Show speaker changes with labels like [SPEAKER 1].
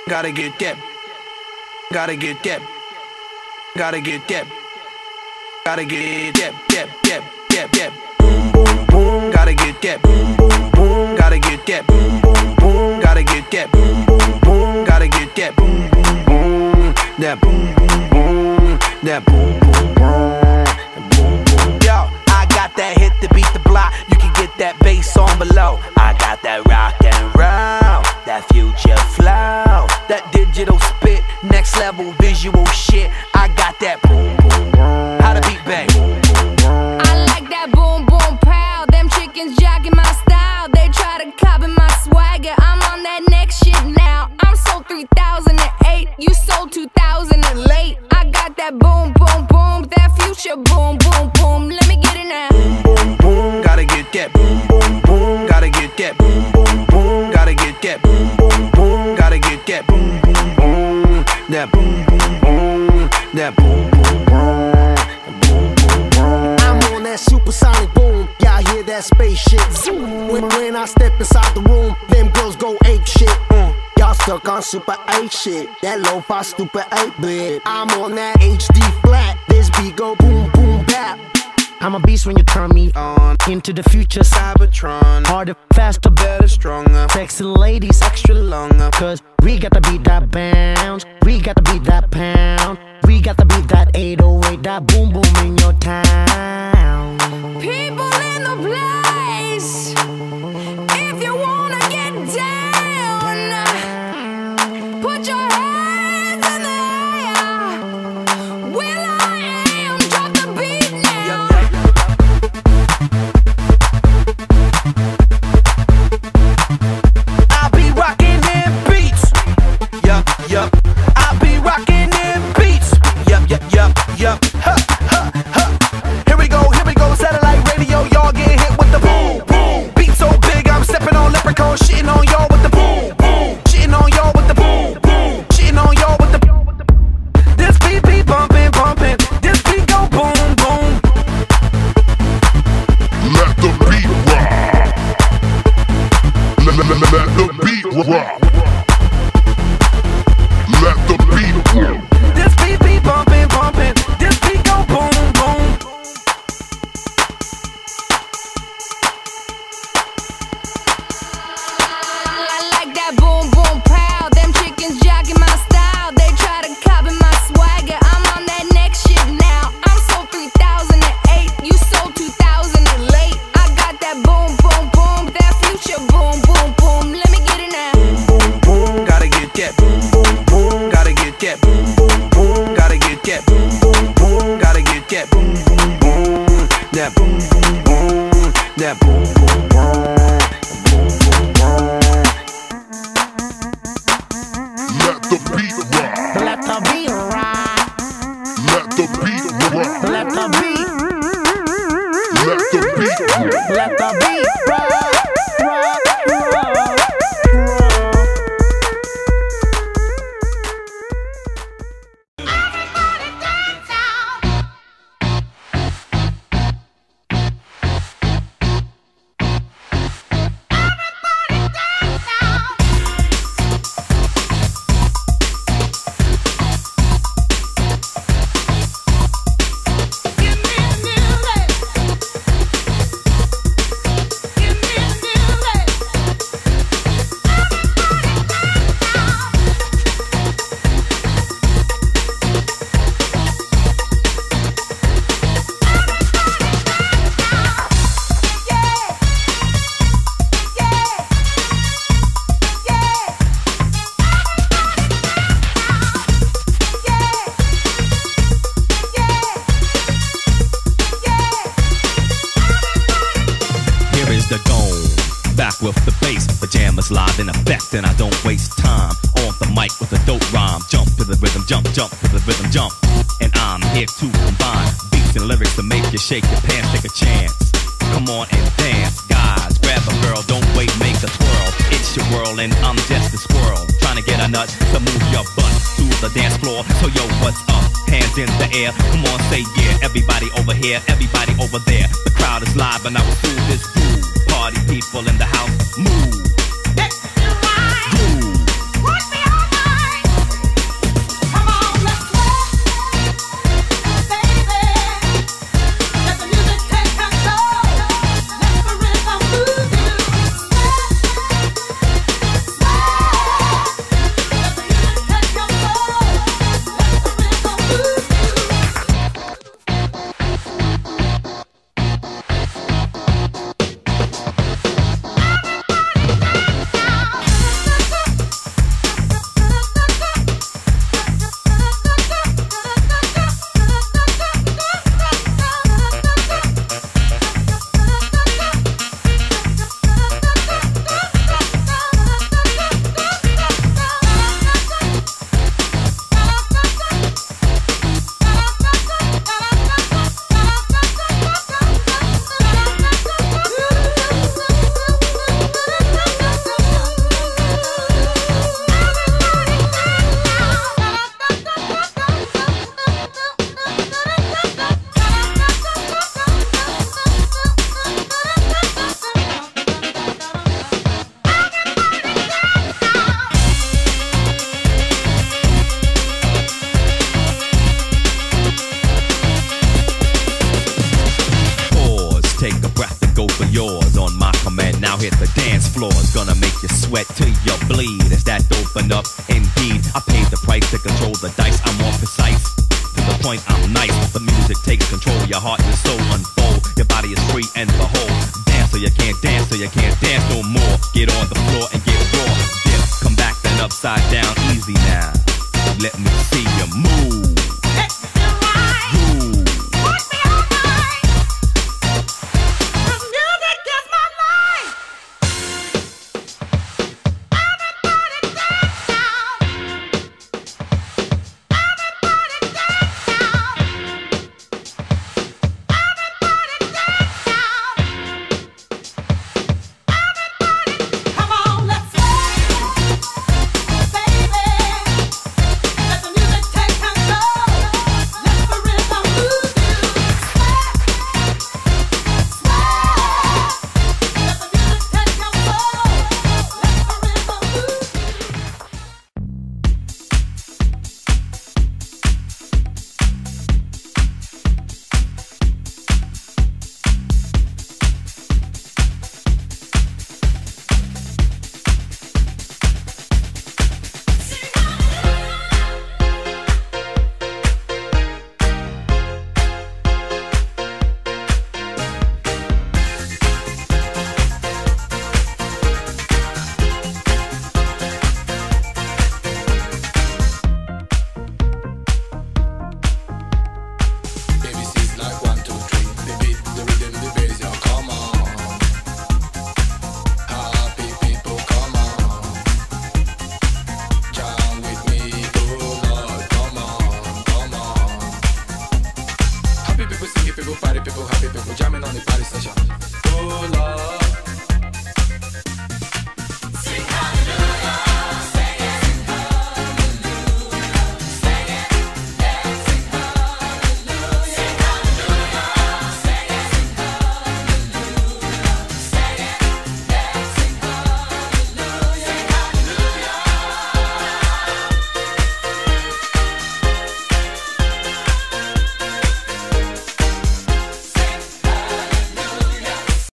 [SPEAKER 1] Gotta get that. Gotta get that. Gotta get that. Gotta get that. Boom, boom, boom. Gotta get that. Boom, boom, boom. Gotta get that. Boom, boom, boom. Gotta get that. Boom, boom, boom. Gotta get that. Boom, boom, boom. That boom, boom, boom. That boom, boom, boom. Yo, I got that hit to beat the block. You can get that bass on below. I got that rock and roll, that future flow, that digital spit, next level visual shit. I got that boom, boom, boom. How to beat bang.
[SPEAKER 2] I like that boom, boom, pow. Them chickens jacking my style. They try to copy my swagger. I'm on that next shit now. I'm sold 3008. You sold 2000 and late. I got that boom, boom, boom. That future boom, boom, boom. Let me get it now.
[SPEAKER 1] Boom, boom, boom. Gotta get that. Boom, boom, boom. Gotta get that. Boom, boom, boom. Gotta get that. Boom, boom, boom. Gotta get that. Boom, boom, boom. That boom, boom, boom. That boom, boom, boom.
[SPEAKER 3] I'm on that supersonic boom. Y'all hear that spaceship zoom. When I step inside the room, them girls go ape shit. Y'all stuck on super 8 shit. That lo-fi stupid 8-bit. I'm on that HD flat. This beat go boom, boom, bap. I'm a beast when you turn me on. Into the future, Cybertron. Harder, faster, better, stronger. Sexy ladies, extra longer. Cause we got to beat that bounce. We got to beat that pound. We got to beat that 808. That boom, boom in your town.
[SPEAKER 2] People in the place, if you wanna get down, put your hands in the air. Will I am, drop the beat now.
[SPEAKER 1] I'll be rocking them beats. Yup. I'll be rocking them beats. Yup. Here we go, satellite radio. Y'all get hit with the boom, boom. Beat so big, I'm stepping on leprechaun, shitting on y'all with the boom, boom. Shitting on y'all with the boom, boom. Shitting on y'all with the. This beat be bumping. This beat go boom, boom.
[SPEAKER 4] Let the beat rock. Let the beat rock. Let the beat rock.
[SPEAKER 1] This beat be bumping. This beat go boom, boom.
[SPEAKER 2] I like that boom, boom, pow. Them chickens jacking my style. They try to copy my swagger. I'm on that next shit now. I'm sold 3008. You sold 2000 and late. I got that boom, boom, boom. That future boom, boom, boom. Let me get it now.
[SPEAKER 1] Boom, boom, gotta get that. Boom, boom, boom, gotta get that. Boom, boom, boom, gotta get that. Boom, boom, boom, gotta get that. Boom, boom, boom. That boom, boom, boom. That boom, boom, boom.
[SPEAKER 4] Let the beat rock.
[SPEAKER 3] Let the beat rock.
[SPEAKER 4] Let the beat rock.
[SPEAKER 3] Let the beat.
[SPEAKER 4] Let the beat rock.
[SPEAKER 3] Let the beat rock.
[SPEAKER 5] The dome, back with the bass, pajamas live in effect, and I don't waste time on the mic with a dope rhyme. Jump to the rhythm, jump to the rhythm, jump. And I'm here to combine beats and lyrics to make you shake your pants, take a chance. Come on and dance, guys, grab a girl, don't wait, make a twirl. It's your world and I'm just a squirrel, trying to get a nut to move your butt to the dance floor. So yo, what's up? Hands in the air, come on, say yeah. Everybody over here, everybody over there. The crowd is live and I will do this groove. Party people in the house, move. Groove. now hit the dance floor. It's gonna make you sweat till you bleed. It's that open up indeed. I paid the price to control the dice. I'm more precise, to the point I'm nice. The music takes control, your heart and soul unfold. Your body is free and behold. Dance so you can't dance, so you can't dance no more. Get on the floor and get raw. Dip, come back then upside down, easy now. Let me see you move.